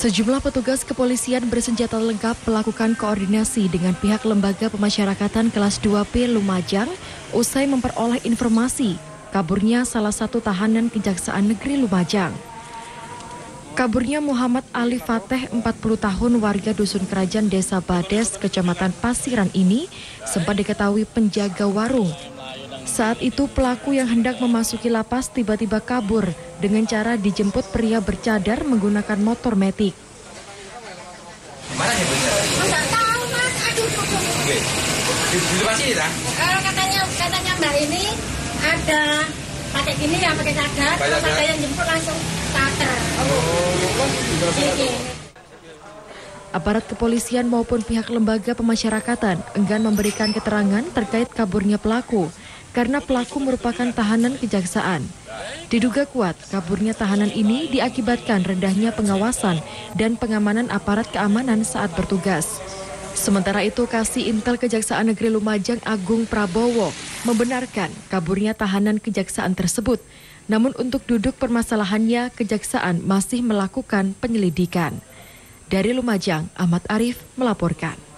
Sejumlah petugas kepolisian bersenjata lengkap melakukan koordinasi dengan pihak lembaga pemasyarakatan kelas 2B Lumajang usai memperoleh informasi kaburnya salah satu tahanan Kejaksaan Negeri Lumajang. Kaburnya Muhammad Ali Fateh, 40 tahun, warga Dusun Kerajaan Desa Bades, Kecamatan Pasiran ini sempat diketahui penjaga warung. Saat itu pelaku yang hendak memasuki lapas tiba-tiba kabur dengan cara dijemput pria bercadar menggunakan motor metik. Mana ya benar? Enggak tahu mas, aduh. Di masih ya? Katanya mbak ini ada pakai gini ya, pakai cadar, terus ada yang jemput langsung starter. Aparat kepolisian maupun pihak lembaga pemasyarakatan enggan memberikan keterangan terkait kaburnya pelaku karena pelaku merupakan tahanan kejaksaan. Diduga kuat kaburnya tahanan ini diakibatkan rendahnya pengawasan dan pengamanan aparat keamanan saat bertugas. Sementara itu, Kasih Intel Kejaksaan Negeri Lumajang Agung Prabowo membenarkan kaburnya tahanan kejaksaan tersebut. Namun untuk duduk permasalahannya, kejaksaan masih melakukan penyelidikan. Dari Lumajang, Ahmad Arif melaporkan.